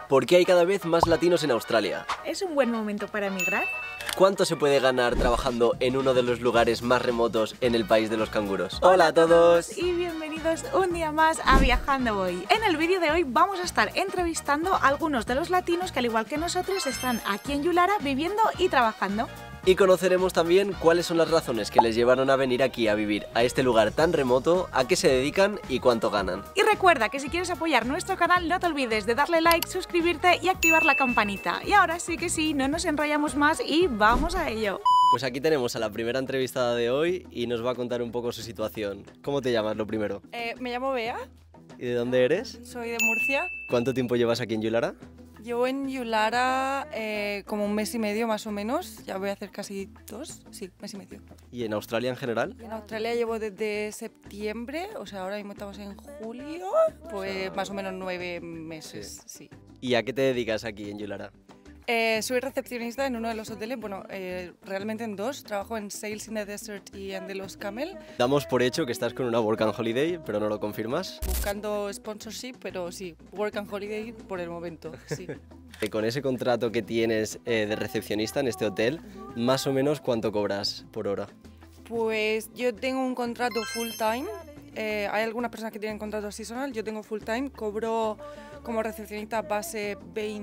¿Por qué hay cada vez más latinos en Australia? ¿Es un buen momento para emigrar? ¿Cuánto se puede ganar trabajando en uno de los lugares más remotos en el país de los canguros? ¡Hola a todos! Y bienvenidos un día más a Viajando Voy. En el vídeo de hoy vamos a estar entrevistando a algunos de los latinos que al igual que nosotros están aquí en Yulara viviendo y trabajando. Y conoceremos también cuáles son las razones que les llevaron a venir aquí a vivir a este lugar tan remoto, a qué se dedican y cuánto ganan. Y recuerda que si quieres apoyar nuestro canal no te olvides de darle like, suscribirte y activar la campanita. Y ahora sí que sí, no nos enrollamos más y vamos a ello. Pues aquí tenemos a la primera entrevistada de hoy y nos va a contar un poco su situación. ¿Cómo te llamas, lo primero? Me llamo Bea, ¿Y de dónde eres? soy de Murcia. ¿Cuánto tiempo llevas aquí en Yulara? Llevo en Yulara como un mes y medio más o menos, ya voy a hacer casi mes y medio. ¿Y en Australia en general? En Australia llevo desde septiembre, o sea, ahora mismo estamos en julio, pues más o menos 9 meses, sí. ¿Y a qué te dedicas aquí en Yulara? Soy recepcionista en uno de los hoteles, bueno, realmente en dos, trabajo en Sails in the Desert y en The Lost Camel, Damos por hecho que estás con una Work and Holiday, pero no lo confirmas. buscando sponsorship, pero sí, work and holiday por el momento, sí. Con ese contrato que tienes de recepcionista en este hotel, más o menos ¿cuánto cobras por hora? Pues yo tengo un contrato full time. Hay algunas personas que tienen contrato seasonal, yo tengo full time, cobro como recepcionista base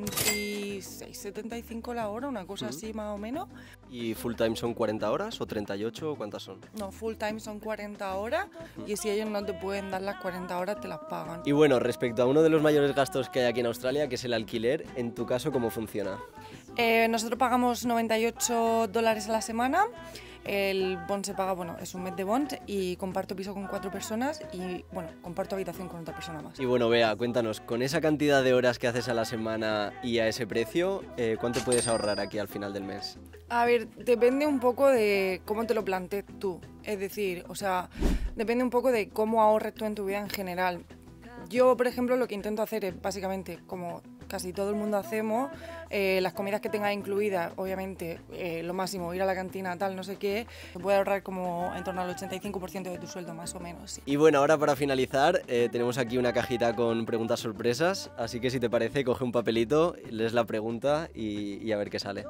26,75 la hora, una cosa así más o menos. ¿Y full time son 40 horas o 38 o cuántas son? No, full time son 40 horas y si ellos no te pueden dar las 40 horas te las pagan. Y bueno, respecto a uno de los mayores gastos que hay aquí en Australia, que es el alquiler, en tu caso, ¿cómo funciona? Nosotros pagamos $98 a la semana. El bond se paga, bueno, es un mes de bond y comparto piso con 4 personas y, bueno, comparto habitación con otra persona más. Y bueno, Bea, cuéntanos, con esa cantidad de horas que haces a la semana y a ese precio, ¿cuánto puedes ahorrar aquí al final del mes? A ver, depende un poco de cómo te lo plantees tú. Es decir, o sea, depende un poco de cómo ahorres tú en tu vida en general. Yo, por ejemplo, lo que intento hacer es básicamente, como casi todo el mundo hacemos, las comidas que tengas incluidas, obviamente, lo máximo, ir a la cantina, tal, no sé qué, te puede ahorrar como en torno al 85% de tu sueldo, más o menos, sí. Y bueno, ahora para finalizar, tenemos aquí una cajita con preguntas sorpresas, así que si te parece, coge un papelito, lees la pregunta y a ver qué sale.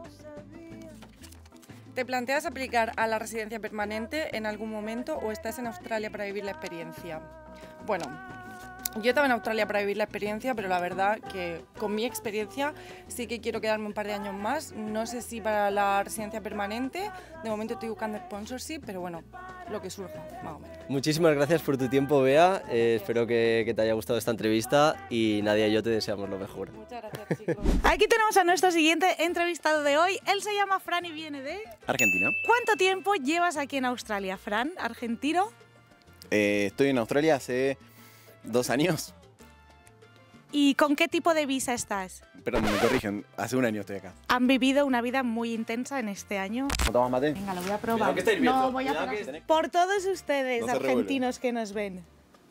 ¿Te planteas aplicar a la residencia permanente en algún momento o estás en Australia para vivir la experiencia? Bueno, yo estaba en Australia para vivir la experiencia, pero la verdad que con mi experiencia sí que quiero quedarme un par de años más. No sé si para la residencia permanente, de momento estoy buscando sponsorship, pero bueno, lo que surja, más o menos. Muchísimas gracias por tu tiempo, Bea, espero que te haya gustado esta entrevista y Nadia y yo te deseamos lo mejor. Muchas gracias, chicos. Aquí tenemos a nuestro siguiente entrevistado de hoy. Él se llama Fran y viene de... Argentina. ¿Cuánto tiempo llevas aquí en Australia, Fran? ¿Argentino? Estoy en Australia hace 2 años. ¿Y con qué tipo de visa estás? Perdón, me corrigen. Hace 1 año estoy acá. Han vivido una vida muy intensa en este año. ¿No tomas mate? Venga, lo voy a probar. Cuidado que está hirviendo. No, voy a Cuidado probar. que- Por todos ustedes, No se revuelve. argentinos que nos ven.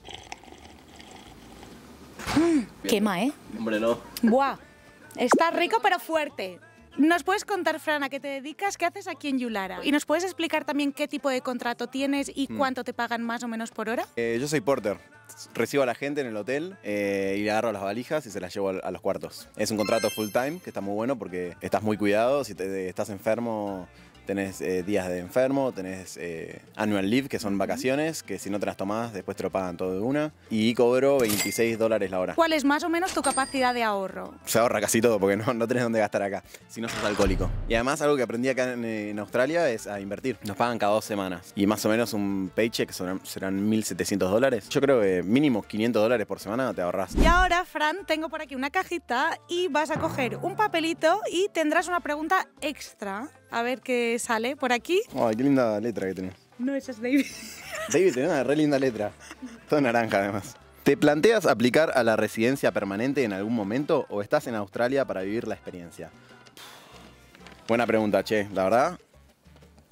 Quema, ¿eh? Hombre, no. Buah, está rico pero fuerte. ¿Nos puedes contar, Fran, a qué te dedicas? ¿Qué haces aquí en Yulara? ¿Y nos puedes explicar también qué tipo de contrato tienes y cuánto te pagan más o menos por hora? Yo soy porter. Recibo a la gente en el hotel y le agarro las valijas y se las llevo a los cuartos. Es un contrato full time que está muy bueno porque estás muy cuidado. Si estás enfermo, tenés días de enfermo, tenés annual leave, que son vacaciones, que si no te las tomás, después te lo pagan todo de una. Y cobro $26 la hora. ¿Cuál es más o menos tu capacidad de ahorro? Se ahorra casi todo porque no tenés dónde gastar acá, si no sos alcohólico. Y además algo que aprendí acá en Australia es a invertir. Nos pagan cada 2 semanas y más o menos un paycheck serán $1.700. Yo creo que mínimo $500 por semana te ahorras. Y ahora, Fran, tengo por aquí una cajita y vas a coger un papelito y tendrás una pregunta extra. A ver qué sale por aquí. Ay, qué linda letra que tenés. No, esa es David. David, tenés una re linda letra. Todo naranja además. ¿Te planteas aplicar a la residencia permanente en algún momento o estás en Australia para vivir la experiencia? Buena pregunta, che. La verdad,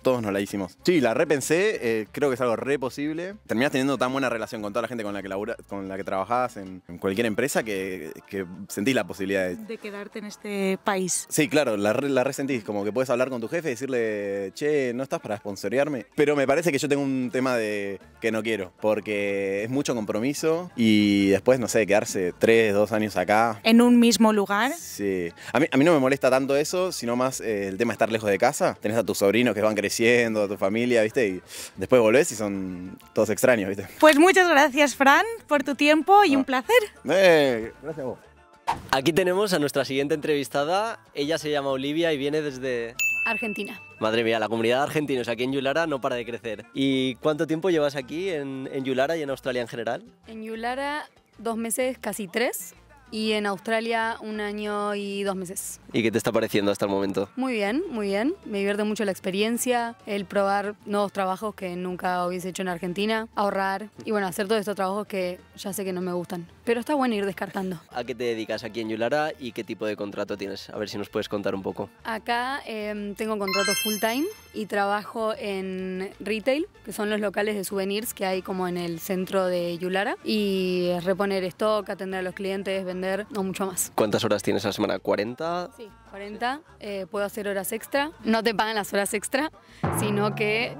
todos nos la hicimos. Sí, la repensé, creo que es algo re posible. Terminás teniendo tan buena relación con toda la gente con la que con la que trabajás en cualquier empresa que sentís la posibilidad de quedarte en este país. Sí, claro, la resentís, como que puedes hablar con tu jefe y decirle, che, ¿no estás para sponsorearme? Pero me parece que yo tengo un tema de que no quiero, porque es mucho compromiso y después, no sé, quedarse 3, 2 años acá. ¿En un mismo lugar? Sí. A mí no me molesta tanto eso, sino más el tema de estar lejos de casa. Tenés a tus sobrinos que van creciendo, a tu familia, ¿viste? Y después volvés y son todos extraños, ¿viste? Pues muchas gracias, Fran, por tu tiempo y un placer. Gracias a vos. Aquí tenemos a nuestra siguiente entrevistada. Ella se llama Olivia y viene desde... Argentina. Madre mía, la comunidad de argentinos aquí en Yulara no para de crecer. ¿Y cuánto tiempo llevas aquí en Yulara y en Australia en general? En Yulara 2 meses, casi 3. Y en Australia 1 año y 2 meses. ¿Y qué te está pareciendo hasta el momento? Muy bien, muy bien. Me divierte mucho la experiencia, el probar nuevos trabajos que nunca hubiese hecho en Argentina, ahorrar y bueno, hacer todos estos trabajos que ya sé que no me gustan. Pero está bueno ir descartando. ¿A qué te dedicas aquí en Yulara y qué tipo de contrato tienes? A ver si nos puedes contar un poco. Acá tengo contrato full time y trabajo en retail, que son los locales de souvenirs que hay como en el centro de Yulara. Y reponer stock, atender a los clientes, vender, no mucho más. ¿Cuántas horas tienes a la semana? ¿40? Sí, 40. Puedo hacer horas extra. No te pagan las horas extra, sino que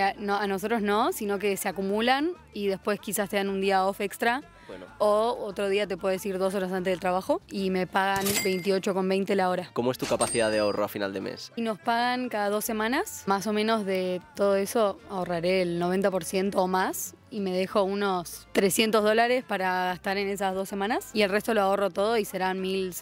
a nosotros no, sino que se acumulan y después quizás te dan un día off extra. Bueno. O otro día te puedes ir 2 horas antes del trabajo y me pagan 28,20 la hora. ¿Cómo es tu capacidad de ahorro a final de mes? Y nos pagan cada 2 semanas. Más o menos de todo eso ahorraré el 90% o más y me dejo unos $300 para gastar en esas 2 semanas y el resto lo ahorro todo y serán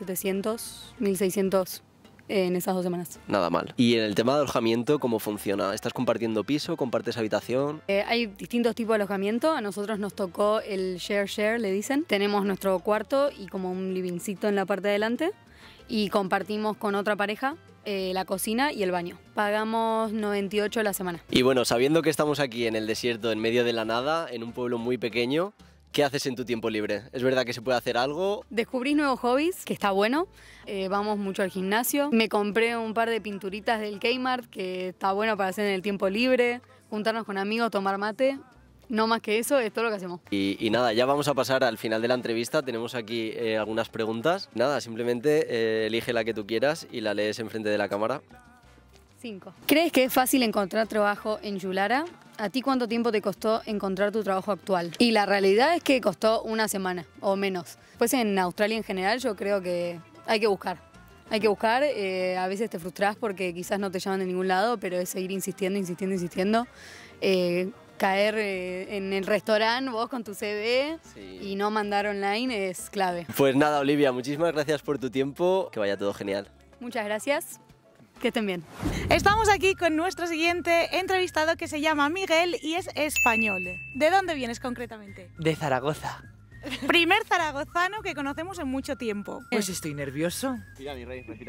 1.700, 1.600 en esas 2 semanas. Nada mal. ¿Y en el tema de alojamiento cómo funciona? ¿Estás compartiendo piso? ¿Compartes habitación? Hay distintos tipos de alojamiento. A nosotros nos tocó el share, le dicen. Tenemos nuestro cuarto y como un livingcito en la parte de adelante y compartimos con otra pareja la cocina y el baño. Pagamos 98 la semana. Y bueno, sabiendo que estamos aquí en el desierto, en medio de la nada, en un pueblo muy pequeño, ¿qué haces en tu tiempo libre? ¿Es verdad que se puede hacer algo? Descubrís nuevos hobbies, que está bueno. Vamos mucho al gimnasio. Me compré un par de pinturitas del Kmart, que está bueno para hacer en el tiempo libre. Juntarnos con amigos, tomar mate. No más que eso, es todo lo que hacemos. Y nada, ya vamos a pasar al final de la entrevista. Tenemos aquí algunas preguntas. Nada, simplemente elige la que tú quieras y la lees enfrente de la cámara. 5. ¿Crees que es fácil encontrar trabajo en Yulara? ¿A ti cuánto tiempo te costó encontrar tu trabajo actual? Y la realidad es que costó 1 semana o menos. Pues en Australia en general yo creo que hay que buscar. Hay que buscar, a veces te frustras porque quizás no te llaman de ningún lado, pero es seguir insistiendo. Caer en el restaurante vos con tu CV y no mandar online es clave. Pues nada, Olivia, muchísimas gracias por tu tiempo. Que vaya todo genial. Muchas gracias. Que estén bien. Estamos aquí con nuestro siguiente entrevistado que se llama Miguel y es español. ¿De dónde vienes concretamente? De Zaragoza. Primer zaragozano que conocemos en mucho tiempo. Pues estoy nervioso. Respira, mi rey, respira.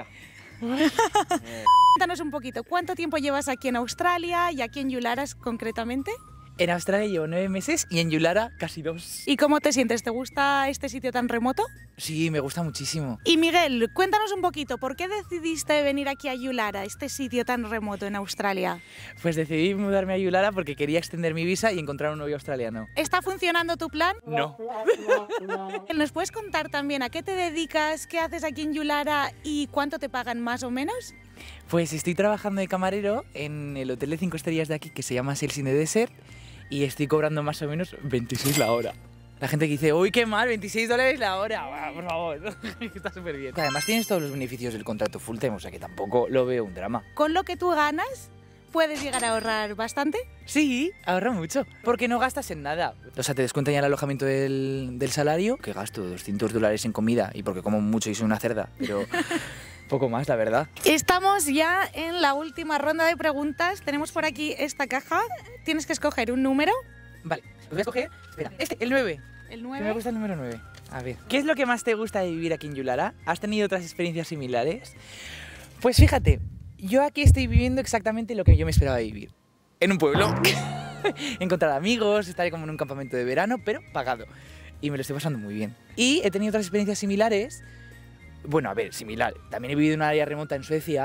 Cuéntanos un poquito, ¿cuánto tiempo llevas aquí en Australia y aquí en Yulara concretamente? En Australia llevo 9 meses y en Yulara casi 2. ¿Y cómo te sientes? ¿Te gusta este sitio tan remoto? Sí, me gusta muchísimo. Y Miguel, cuéntanos un poquito, ¿por qué decidiste venir aquí a Yulara, este sitio tan remoto en Australia? Pues decidí mudarme a Yulara porque quería extender mi visa y encontrar un novio australiano. ¿Está funcionando tu plan? No. ¿Nos puedes contar también a qué te dedicas, qué haces aquí en Yulara y cuánto te pagan más o menos? Pues estoy trabajando de camarero en el hotel de 5 estrellas de aquí que se llama Sales in the Desert y estoy cobrando más o menos 26 la hora. La gente que dice, uy, qué mal, $26 la hora, por favor, está súper bien. Además tienes todos los beneficios del contrato full time, o sea que tampoco lo veo un drama. ¿Con lo que tú ganas puedes llegar a ahorrar bastante? Sí, ahorro mucho, porque no gastas en nada. O sea, te descuentan ya el alojamiento del salario, que gasto $200 en comida y porque como mucho y soy una cerda, pero poco más, la verdad. Estamos ya en la última ronda de preguntas. Tenemos por aquí esta caja. Tienes que escoger un número. Vale, pues voy a escoger, espera, el 9. El Me 9. gusta el número 9. A ver, ¿qué es lo que más te gusta de vivir aquí en Yulara? ¿Has tenido otras experiencias similares? Pues fíjate, yo aquí estoy viviendo exactamente lo que yo me esperaba vivir. En un pueblo. Encontrar amigos, estar como en un campamento de verano, pero pagado. Y me lo estoy pasando muy bien. Y he tenido otras experiencias similares. Bueno, a ver, similar. También he vivido en una área remota en Suecia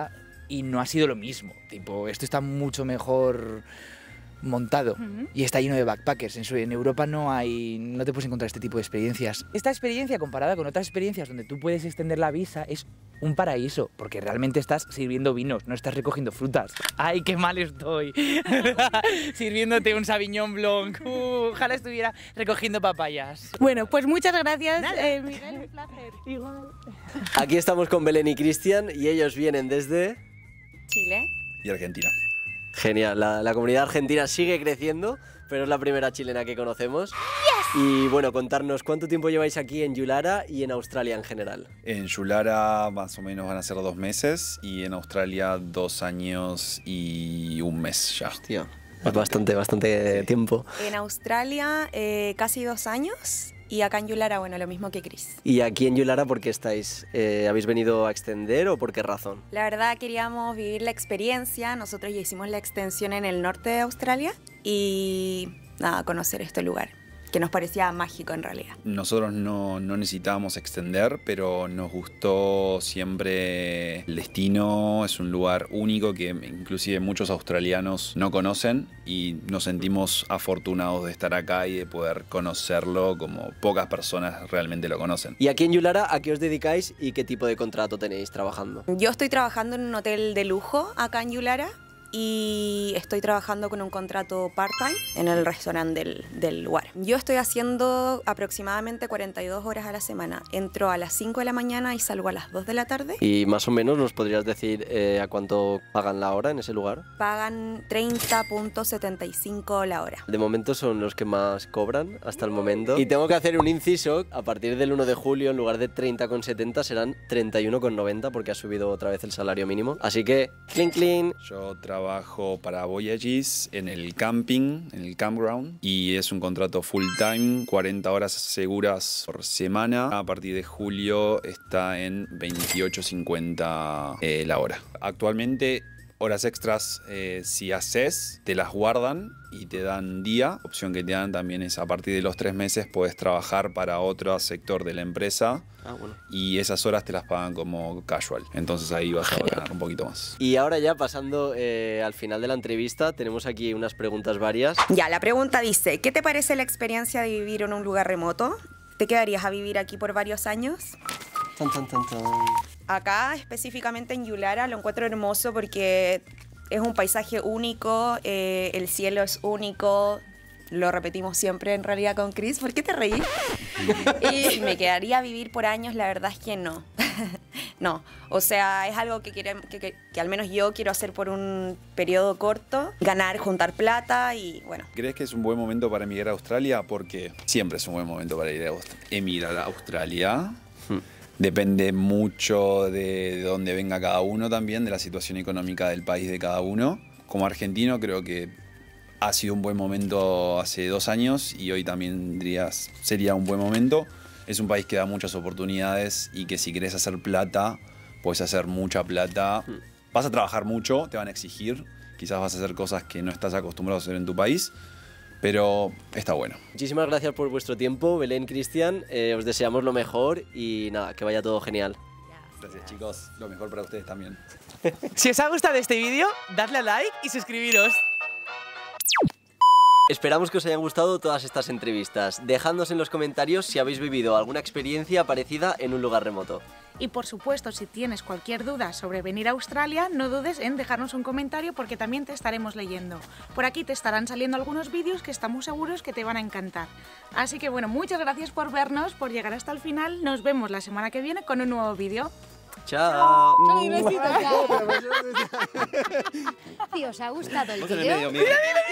y no ha sido lo mismo. Tipo, esto está mucho mejor montado y está lleno de backpackers. En Europa no te puedes encontrar este tipo de experiencias. Esta experiencia comparada con otras experiencias donde tú puedes extender la visa es un paraíso, porque realmente estás sirviendo vinos, no estás recogiendo frutas. ¡Ay, qué mal estoy! Sirviéndote un Sauvignon Blanc. Ojalá estuviera recogiendo papayas. Bueno, pues muchas gracias, Miguel, un placer. Igual. Aquí estamos con Belén y Cristian y ellos vienen desde... Chile. Y Argentina. Genial, la comunidad argentina sigue creciendo, pero es la primera chilena que conocemos. ¡Yes! Y bueno, contarnos cuánto tiempo lleváis aquí en Yulara y en Australia en general. En Yulara más o menos van a ser 2 meses y en Australia 2 años y 1 mes ya. Hostia, es bastante tiempo. En Australia casi 2 años y acá en Yulara, bueno, lo mismo que Chris. ¿Y aquí en Yulara por qué estáis? ¿Habéis venido a extender o por qué razón? La verdad queríamos vivir la experiencia, nosotros ya hicimos la extensión en el norte de Australia y nada, conocer este lugar, que nos parecía mágico en realidad. Nosotros no necesitábamos extender, pero nos gustó siempre el destino. Es un lugar único que inclusive muchos australianos no conocen y nos sentimos afortunados de estar acá y de poder conocerlo como pocas personas realmente lo conocen. ¿Y aquí en Yulara a qué os dedicáis y qué tipo de contrato tenéis trabajando? Yo estoy trabajando en un hotel de lujo acá en Yulara y estoy trabajando con un contrato part-time en el restaurante del lugar. Yo estoy haciendo aproximadamente 42 horas a la semana. Entro a las 5 de la mañana y salgo a las 2 de la tarde. Y más o menos nos podrías decir a cuánto pagan la hora en ese lugar. Pagan 30.75 la hora. De momento son los que más cobran hasta el momento. Y tengo que hacer un inciso, a partir del 1 de julio en lugar de 30,70 serán 31,90 porque ha subido otra vez el salario mínimo. Así que, clean clean. Yo trabajo para Voyages en el camping, en el campground, y es un contrato full time, 40 horas seguras por semana. A partir de julio está en 28.50 la hora. Actualmente horas extras, si haces, te las guardan y te dan día. La opción que te dan también es a partir de los 3 meses puedes trabajar para otro sector de la empresa. Bueno. Y esas horas te las pagan como casual. Entonces ahí vas a ganar un poquito más. Y ahora ya pasando al final de la entrevista, tenemos aquí unas preguntas varias. Ya, la pregunta dice, ¿qué te parece la experiencia de vivir en un lugar remoto? ¿Te quedarías a vivir aquí por varios años? Tan, tan, tan, tan. Acá, específicamente en Yulara, lo encuentro hermoso porque es un paisaje único, el cielo es único, lo repetimos siempre en realidad con Chris. ¿Por qué te reí? Y si me quedaría a vivir por años, la verdad es que no. No, o sea, es algo que al menos yo quiero hacer por un periodo corto, ganar, juntar plata y bueno. ¿Crees que es un buen momento para emigrar a Australia? Porque siempre es un buen momento para emigrar a Australia. Depende mucho de dónde venga cada uno también, de la situación económica del país de cada uno. Como argentino creo que ha sido un buen momento hace 2 años y hoy también sería un buen momento. Es un país que da muchas oportunidades y que si querés hacer plata, puedes hacer mucha plata. Vas a trabajar mucho, te van a exigir. Quizás vas a hacer cosas que no estás acostumbrado a hacer en tu país, pero está bueno. Muchísimas gracias por vuestro tiempo, Belén, Cristian. Os deseamos lo mejor y nada, que vaya todo genial. Gracias, chicos. Lo mejor para ustedes también. Si os ha gustado este vídeo, dadle a like y suscribiros. Esperamos que os hayan gustado todas estas entrevistas. Dejadnos en los comentarios si habéis vivido alguna experiencia parecida en un lugar remoto. Y por supuesto, si tienes cualquier duda sobre venir a Australia, no dudes en dejarnos un comentario porque también te estaremos leyendo. Por aquí te estarán saliendo algunos vídeos que estamos seguros que te van a encantar. Así que bueno, muchas gracias por vernos, por llegar hasta el final. Nos vemos la semana que viene con un nuevo vídeo. ¡Chao! ¡Chao y besitos! Si os ha gustado el vídeo... Dile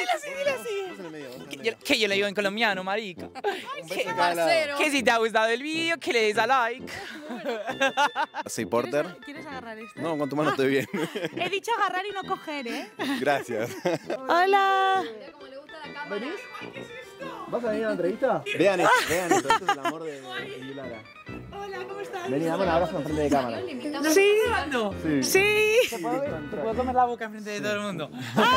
así. Que yo le digo en colombiano, marica. Que si te ha gustado el vídeo, que le des a like. Soy Porter. ¿Quieres agarrar esto? No, con tu mano estoy bien. He dicho agarrar y no coger, ¿eh? Gracias. ¡Hola! ¿Vas a venir a la entrevista? Vean esto, esto es el amor de Yulara. Hola, ¿cómo estás? Vení, dame un abrazo enfrente de cámara. ¿Sí? Sí. Sí. ¿Te puedo comer la boca enfrente de todo el mundo?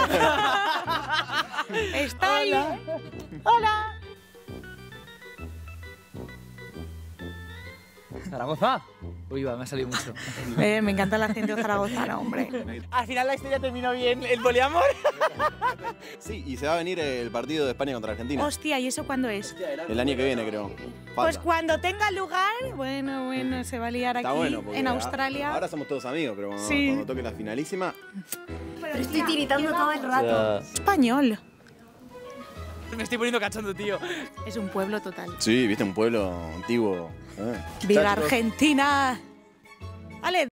Está ahí. Hola. Zaragoza. Uy, va, me ha salido mucho. Me encanta el acento zaragozano, hombre. Al final la historia terminó bien, el poliamor. Sí, y se va a venir el partido de España contra Argentina. Hostia, ¿y eso cuándo es? El año que viene, creo. Pues Falta. cuando tenga lugar, bueno, se va a liar Está aquí bueno, porque en Australia. ahora somos todos amigos, pero Sí. cuando toque la finalísima... Pero estoy tiritando todo el rato. Español. Me estoy poniendo cachondo, tío. Es un pueblo total. Sí, viste, un pueblo antiguo. ¡Viva Chao, chicos. Argentina! Vale.